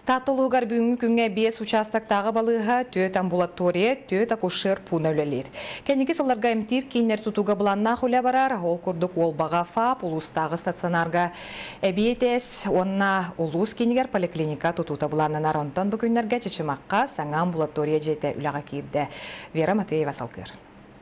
Татылугар бүгінгі күнге 5 участоктағы балыға төт амбулатория, төт акушер пунәулелер. Кәнеге сылларға имтир кейнер тутуға бұланна құля барар, ол күрдік ол баға ФАП, улустағы стационарға әбиетес, онна улус кейнегер поликлиника тутута бұланнанар онтан бүгінлерге чечімаққа саңа амбулатория жете үліға кирді. Вера Матвеева салқыр.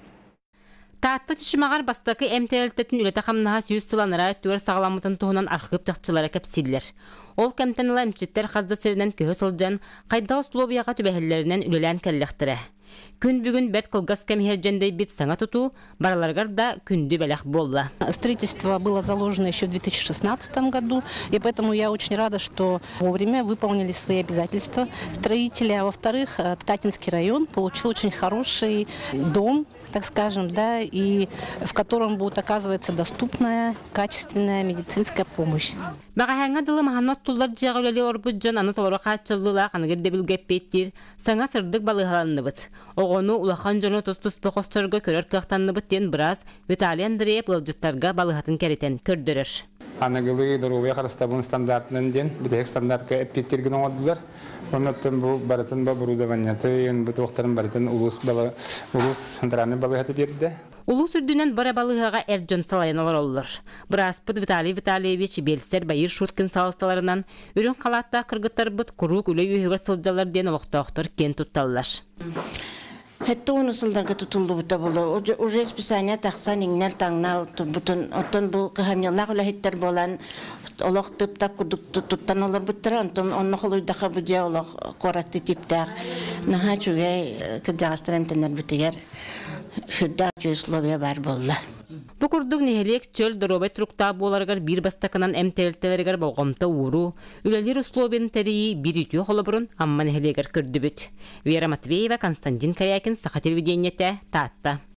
Таатта түшімағар бастақы әмтәлттетін үлеті қамнаға сүйіз сыланыра түр сағаламытын туғынан арқып жақчылары кәпсилер. Ол кәмтәнілі әмчеттер қазда сірінен көхі сылжан, қайда ұслобияға түбәхілерінен үлелән кәлләқтірі. Күн бүгін бәт қылғас кәмхерджендей бит саңа тұту, бараларғар да күнді бәләқ болды. Строительство было заложено еще в 2016 году, и поэтому я очень рада, что вовремя выполнили свои обязательства строители. А во-вторых, Татинский район получил очень хороший дом, так скажем, да, и в котором будет оказываться доступная, качественная медицинская помощь. Бағахаңа дылы маханнат тұллар жағылелі орбуджан аны толыры қатшылдыла қанығыр дебіл гәппеттер, саңа сырдық балығаланны бұд. Оғыны улахан жоны тұс-тұспы қостырға көрір қақтанны бұд ден біраз Виталий Андреев ұлжыттарға балығатын кәрітен көрдірір. Анығылы дұруы қарыстабын стандартынан ден, бұдайық стандартқа әппеттерген оңадылар. Оннаттан бұл барытын ба бұрудаванняты, бұд оқтарын барытын улус сантараны балығаты берді. Улус үрдінен бара балығаға әрджон салайналар олылар. Бұраспыд Виталий Витальевич белсер байыр шуткін салықталарынан үрін қалатта қырғыттар бұд құруқ үлі үйіғір сылджалар ден олықтауқтыр кен тұтталылар. Хетто унусылдарға тутулду бута болу. Уже списание тақсан иңнер таңнал оттон бұл қағамнеллақ үләхеттер болан олық тыптап күдік туттан олар бұттыра. Онны қолуйдақа бұдия олық қоратты типтақ. Наға чүгей кіржағастыр әмтенер бүтігер. Шүрді ачу условия бар болды. Бу курдук нехелек чөл дробай труктаа боларгар бир бастакынан эмтелтелергер болгомта уру, үлелер условиен терии бир ütüе холобурун амма нехелегер көрдүбүт. Вера Матвеева, Константин Корякин, Саха телевидениете, Татта.